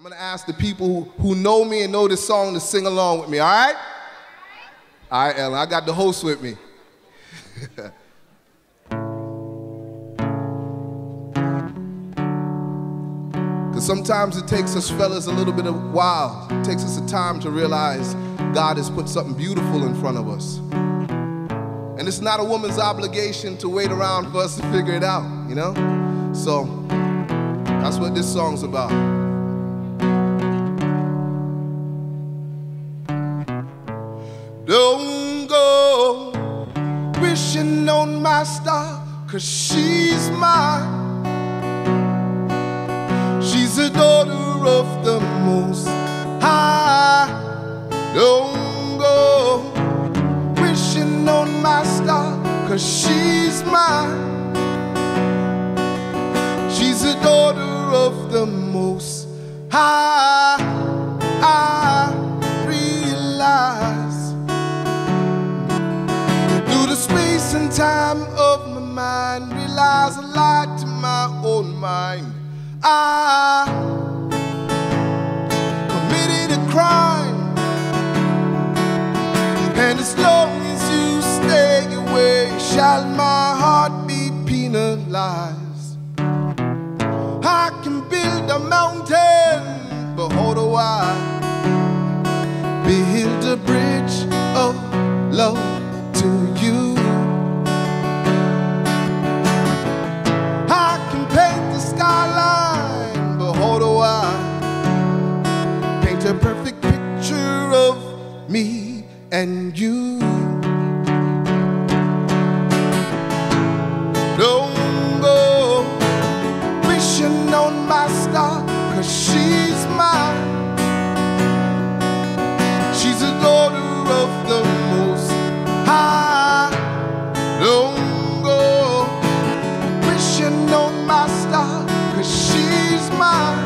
I'm gonna ask the people who know me and know this song to sing along with me, all right? All right, Ellen, I got the host with me. Because sometimes it takes us fellas a little bit of a while. It takes us a time to realize God has put something beautiful in front of us. And it's not a woman's obligation to wait around for us to figure it out, you know? So that's what this song's about. Don't go wishing on my star, 'cause she's mine. She's the daughter of the Most High. Don't go wishing on my star, 'cause she's mine. She's the daughter of the Most High. I realize through the space and time of my mind, realize I lied to my own mind. I committed a crime, and as long as you stay away, shall my heart be penalized. I can build a mountain, but hold a while, build a bridge of love to you. I can paint the skyline, but hold a while, paint a perfect picture of me and you. Don't go wishing on my star, 'cause she's mine. She's the daughter of the Most High. Don't go wishing on my star, 'cause she's mine.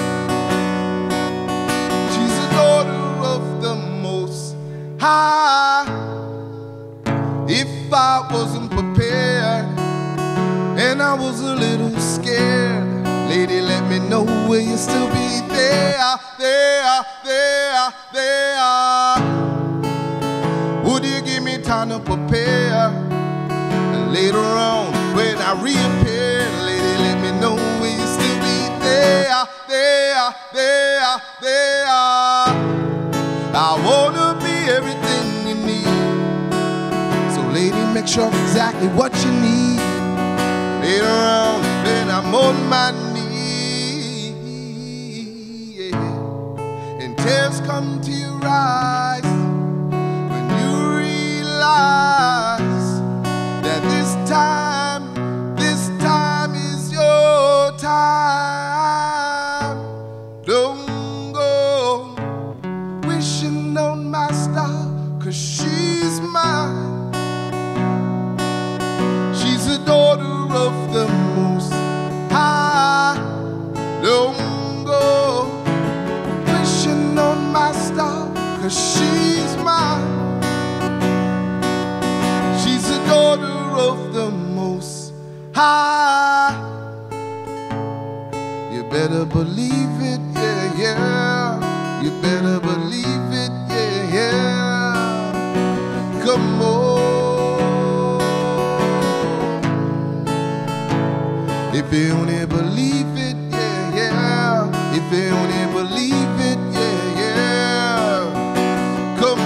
She's the daughter of the Most High. If I wasn't prepared and I was a little scared, lady, let me know, will you still be there, there, there, there? Would you give me time to prepare? And later on, when I reappear, lady, let me know, will you still be there, there, there, there? I wanna be everything you need, so lady, make sure exactly what you need. Later on, when I'm on my knees, yeah, and tears come to your eyes when you realize that this time is your time. Don't go wishing on my star, 'cause she's mine. She's the daughter of the Most High. Don't go wishing on my star, 'cause she's mine. She's the daughter of the Most High. You better believe it, yeah, yeah. You better believe it, yeah, yeah. Come on. If you only believe it, yeah, yeah. If you only believe it, yeah, yeah. Come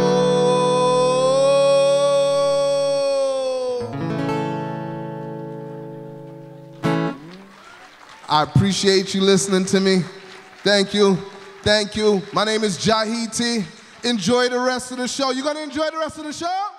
on. I appreciate you listening to me. Thank you. Thank you. My name is Jahiti. Enjoy the rest of the show. You gonna enjoy the rest of the show?